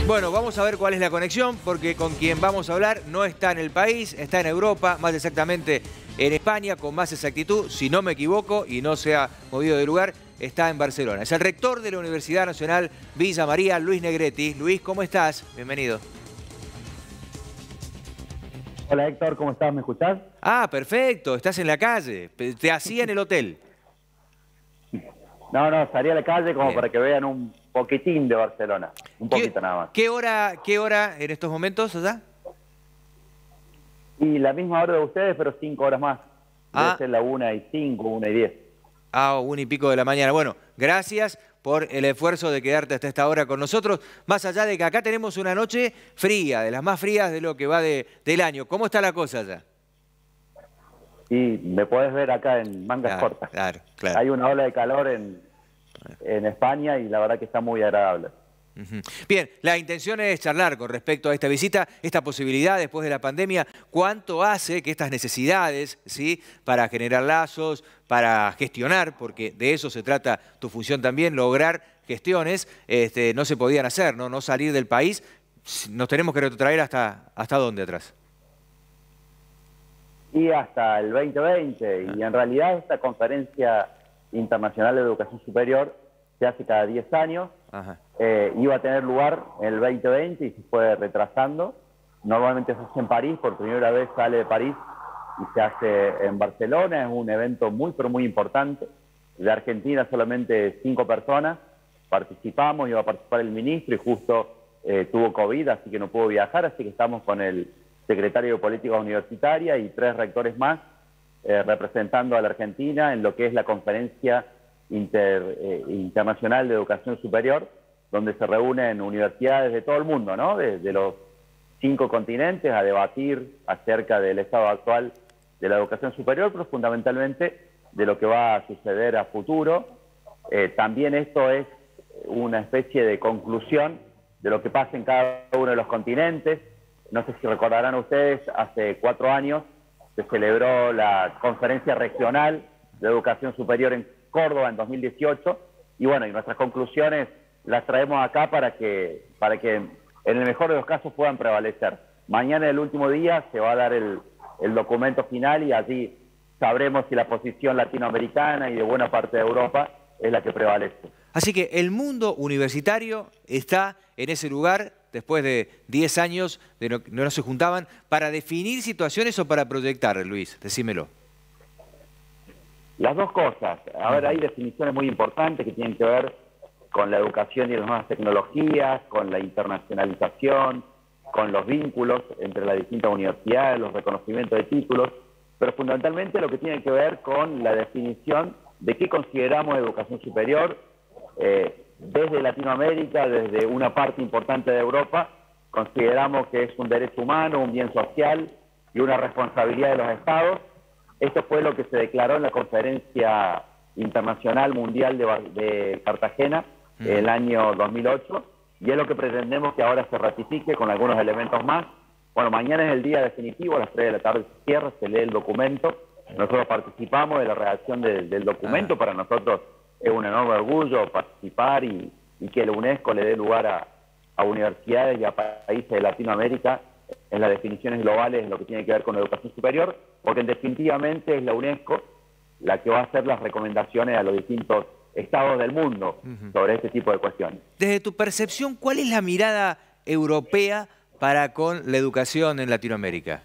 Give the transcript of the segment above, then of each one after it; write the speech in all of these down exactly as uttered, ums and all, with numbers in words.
Bueno, vamos a ver cuál es la conexión, porque con quien vamos a hablar no está en el país, está en Europa, más exactamente en España, con más exactitud, si no me equivoco y no se ha movido de lugar, está en Barcelona. Es el rector de la Universidad Nacional Villa María, Luis Negretti. Luis, ¿cómo estás? Bienvenido. Hola Héctor, ¿cómo estás? ¿Me escuchás? Ah, perfecto, estás en la calle, te hacía en el hotel. No, no, salí a la calle como Bien. para que vean un poquitín de Barcelona, un poquito ¿Qué, nada más. ¿qué hora, qué hora en estos momentos allá? Y la misma hora de ustedes, pero cinco horas más. Debe Ah. ser la una y cinco, una y diez. Ah, una y pico de la mañana. Bueno, gracias por el esfuerzo de quedarte hasta esta hora con nosotros. Más allá de que acá tenemos una noche fría, de las más frías de lo que va de, del año. ¿Cómo está la cosa allá? Y me podés ver acá en mangas Claro, cortas. claro, claro. Hay una ola de calor en, en España y la verdad que está muy agradable. Uh-huh. Bien, la intención es charlar con respecto a esta visita, esta posibilidad después de la pandemia, cuánto hace que estas necesidades, ¿sí?, para generar lazos, para gestionar, porque de eso se trata tu función también, lograr gestiones, este, no se podían hacer, ¿no? No salir del país, nos tenemos que retrotraer hasta, ¿hasta dónde atrás? Y hasta el veinte veinte, y en realidad esta conferencia internacional de educación superior se hace cada diez años. Ajá. Eh, iba a tener lugar en el veinte veinte y se fue retrasando. Normalmente se hace en París, por primera vez sale de París y se hace en Barcelona. Es un evento muy, pero muy importante. De Argentina solamente cinco personas participamos, iba a participar el ministro y justo eh, tuvo COVID, así que no pudo viajar, así que estamos con el secretario de Políticas Universitarias y tres rectores más eh, representando a la Argentina en lo que es la conferencia inter, eh, internacional de educación superior, donde se reúnen universidades de todo el mundo, ¿no? De, de los cinco continentes a debatir acerca del estado actual de la educación superior, pero fundamentalmente de lo que va a suceder a futuro. Eh, también esto es una especie de conclusión de lo que pasa en cada uno de los continentes. No sé si recordarán ustedes, hace cuatro años se celebró la conferencia regional de educación superior en Córdoba en dos mil dieciocho, y bueno, y nuestras conclusiones las traemos acá para que, para que en el mejor de los casos puedan prevalecer. Mañana, el último día, se va a dar el, el documento final y allí sabremos si la posición latinoamericana y de buena parte de Europa es la que prevalece. Así que el mundo universitario está en ese lugar después de diez años de no, no se juntaban para definir situaciones o para proyectar, Luis, decímelo. Las dos cosas. A ver, hay definiciones muy importantes que tienen que ver con la educación y las nuevas tecnologías, con la internacionalización, con los vínculos entre las distintas universidades, los reconocimientos de títulos, pero fundamentalmente lo que tiene que ver con la definición de qué consideramos educación superior eh, desde Latinoamérica, desde una parte importante de Europa. Consideramos que es un derecho humano, un bien social y una responsabilidad de los estados. Esto fue lo que se declaró en la Conferencia Internacional Mundial de, de Cartagena mm. el año dos mil ocho, y es lo que pretendemos que ahora se ratifique con algunos elementos más. Bueno, mañana es el día definitivo, a las tres de la tarde se cierra, se lee el documento. Nosotros participamos de la redacción de, del documento. Ah. Para nosotros es un enorme orgullo participar y, y que la UNESCO le dé lugar a, a universidades y a países de Latinoamérica en las definiciones globales en lo que tiene que ver con la educación superior, porque definitivamente es la UNESCO la que va a hacer las recomendaciones a los distintos estados del mundo uh-huh. sobre este tipo de cuestiones. Desde tu percepción, ¿cuál es la mirada europea para con la educación en Latinoamérica?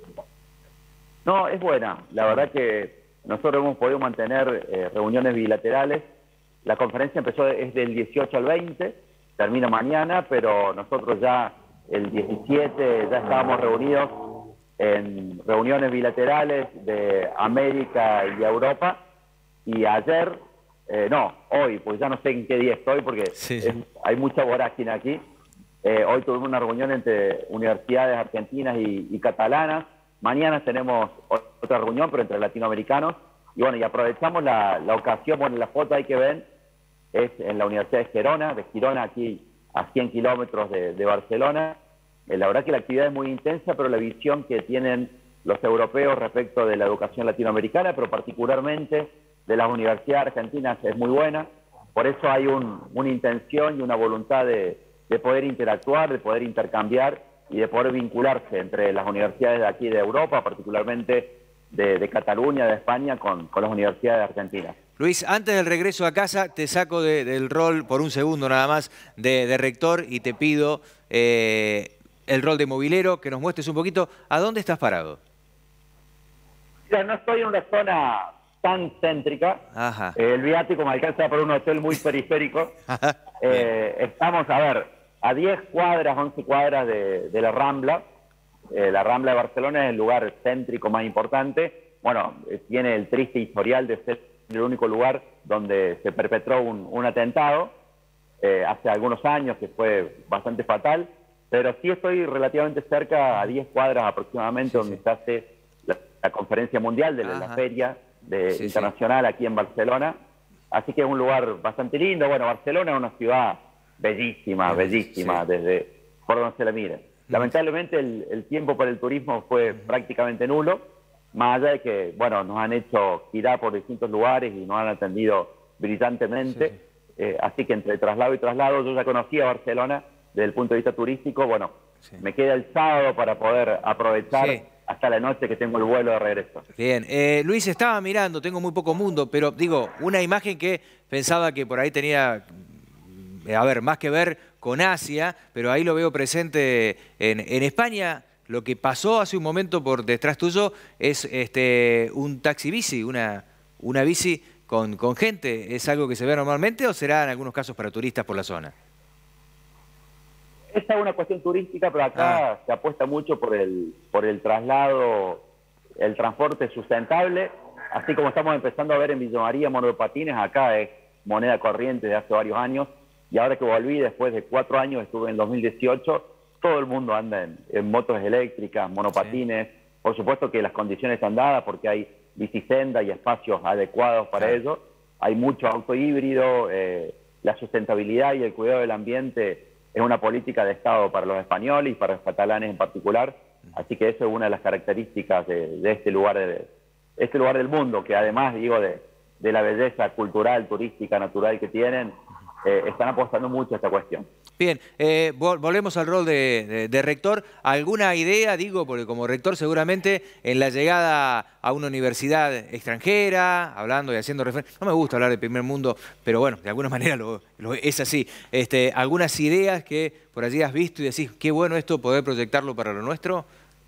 No, es buena. La verdad que nosotros hemos podido mantener eh, reuniones bilaterales. La conferencia empezó es del dieciocho al veinte, termina mañana, pero nosotros ya el diecisiete ya estábamos reunidos en reuniones bilaterales de América y Europa, y ayer, eh, no, hoy, pues ya no sé en qué día estoy porque sí, sí. Es, hay mucha vorágine aquí. Eh, hoy tuvimos una reunión entre universidades argentinas y, y catalanas. Mañana tenemos otra reunión, pero entre latinoamericanos. Y bueno, y aprovechamos la, la ocasión. Bueno, la foto ahí que ven es en la Universidad de Girona, de Girona aquí a cien kilómetros de, de Barcelona. Eh, la verdad que la actividad es muy intensa, pero la visión que tienen los europeos respecto de la educación latinoamericana, pero particularmente de las universidades argentinas, es muy buena. Por eso hay un, una intención y una voluntad de, de poder interactuar, de poder intercambiar y de poder vincularse entre las universidades de aquí de Europa, particularmente de, de Cataluña, de España, con, con las universidades argentinas. Luis, antes del regreso a casa, te saco de, del rol por un segundo nada más de, de rector y te pido eh, el rol de movilero, que nos muestres un poquito a dónde estás parado. Mira, no estoy en una zona tan céntrica. Ajá. Eh, el viático me alcanza por un hotel muy periférico. eh, estamos, a ver, a diez cuadras, once cuadras de, de la Rambla. Eh, la Rambla de Barcelona es el lugar céntrico más importante. Bueno, eh, tiene el triste historial de ser el único lugar donde se perpetró un, un atentado eh, hace algunos años, que fue bastante fatal, pero sí estoy relativamente cerca, a diez cuadras aproximadamente, sí, donde sí. se hace la, la conferencia mundial de la, la feria de, sí, internacional sí. aquí en Barcelona, así que es un lugar bastante lindo. Bueno, Barcelona es una ciudad bellísima, bellísima, sí. desde por donde se la mire. Mm. Lamentablemente el, el tiempo para el turismo fue mm. prácticamente nulo, más allá de que, bueno, nos han hecho girar por distintos lugares y nos han atendido brillantemente. Sí, sí. Eh, así que entre traslado y traslado, yo ya conocía Barcelona desde el punto de vista turístico. Bueno, sí. me queda el sábado para poder aprovechar sí. hasta la noche que tengo el vuelo de regreso. Bien. Eh, Luis, estaba mirando, tengo muy poco mundo, pero digo, una imagen que pensaba que por ahí tenía, a ver, más que ver con Asia, pero ahí lo veo presente en, en España. Lo que pasó hace un momento por detrás tuyo es este, un taxi bici, una, una bici con, con gente. ¿Es algo que se ve normalmente o será en algunos casos para turistas por la zona? Esta es una cuestión turística, pero acá ah. se apuesta mucho por el, por el traslado, el transporte sustentable. Así como estamos empezando a ver en Villa María monopatines, acá es moneda corriente de hace varios años. Y ahora que volví, después de cuatro años, estuve en dos mil dieciocho, todo el mundo anda en, en motos eléctricas, monopatines. Sí. Por supuesto que las condiciones están dadas porque hay bicisenda y espacios adecuados para sí. ello. Hay mucho auto híbrido. Eh, la sustentabilidad y el cuidado del ambiente es una política de Estado para los españoles y para los catalanes en particular. Así que eso es una de las características de, de este lugar de, este lugar del mundo, que además, digo, de, de la belleza cultural, turística, natural que tienen, eh, están apostando mucho a esta cuestión. Bien, eh, volvemos al rol de, de, de rector. ¿Alguna idea, digo, porque como rector seguramente en la llegada a una universidad extranjera, hablando y haciendo referencia, no me gusta hablar de primer mundo, pero bueno, de alguna manera lo, lo, es así. Este, ¿algunas ideas que por allí has visto y decís, qué bueno esto, poder proyectarlo para lo nuestro?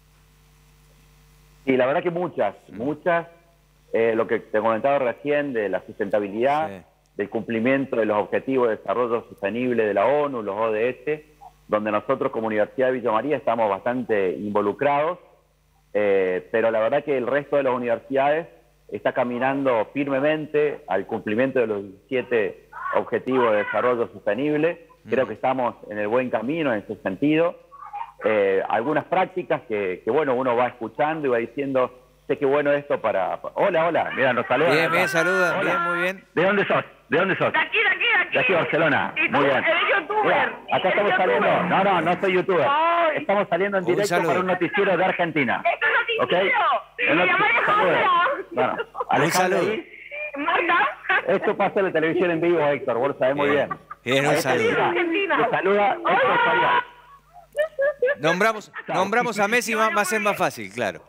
Sí, la verdad que muchas, mm. muchas. Eh, lo que te comentaba recién de la sustentabilidad, sí. del cumplimiento de los Objetivos de Desarrollo Sostenible de la ONU, los O D S, donde nosotros como Universidad de Villa María estamos bastante involucrados, eh, pero la verdad que el resto de las universidades está caminando firmemente al cumplimiento de los diecisiete Objetivos de Desarrollo Sostenible. Creo que estamos en el buen camino en ese sentido. Eh, algunas prácticas que, que, bueno, uno va escuchando y va diciendo, sé qué bueno esto para... Hola, hola, mira, nos saludan. Bien, bien, saludan, bien, muy bien. ¿De dónde sos? ¿De dónde sos? De aquí, de aquí, de aquí. De aquí, Barcelona. ¿Y tú? Muy bien. ¿Eres youtuber? Mira, acá estamos saliendo... No, no, no soy youtuber. Ay. Estamos saliendo en directo un para un noticiero de Argentina. ¿Esto es noticiero? ¿Okay? Me llamo Alejandra. Bueno, Alejandra. Marta. Esto pasa en la televisión en vivo, Héctor, vos lo sabés muy bien. Bien, un saludo. Te saluda Héctor Farías. Nombramos, nombramos a Messi, va, va a ser más fácil, claro.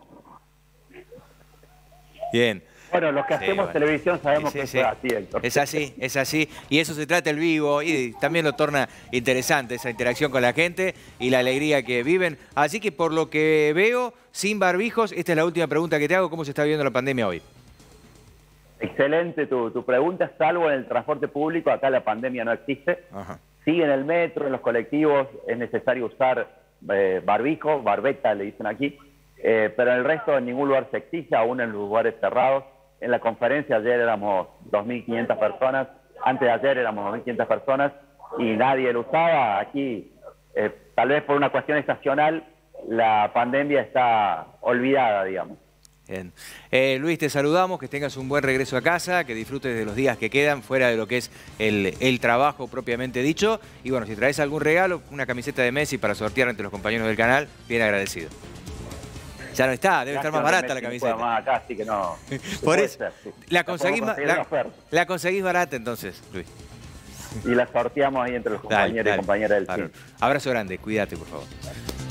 Bien. Bueno, los que sí, hacemos bueno. televisión sabemos sí, que sí. es así, Héctor. Es así, es así. Y eso se trata el vivo y también lo torna interesante, esa interacción con la gente y la alegría que viven. Así que por lo que veo, sin barbijos, esta es la última pregunta que te hago. ¿Cómo se está viviendo la pandemia hoy? Excelente tu, tu pregunta, salvo en el transporte público. Acá la pandemia no existe. Ajá. Sí, en el metro, en los colectivos, es necesario usar eh, barbijo, barbeta le dicen aquí. Eh, pero en el resto en ningún lugar se exige, aún en los lugares cerrados. En la conferencia ayer éramos dos mil quinientas personas, antes de ayer éramos dos mil quinientas personas y nadie lo usaba. Aquí, eh, tal vez por una cuestión estacional, la pandemia está olvidada, digamos. Bien. Eh, Luis, te saludamos, que tengas un buen regreso a casa, que disfrutes de los días que quedan fuera de lo que es el, el trabajo propiamente dicho. Y bueno, si traes algún regalo, una camiseta de Messi para sortear entre los compañeros del canal, bien agradecido. Ya no está, debe estar más barata la camiseta. Más acá, así que no. Por eso, ser, sí. la, conseguís, la, la conseguís barata entonces, Luis. y la sorteamos ahí entre los Dale, compañeros dale, y compañeras del bárbaro. team. Abrazo grande, cuídate, por favor.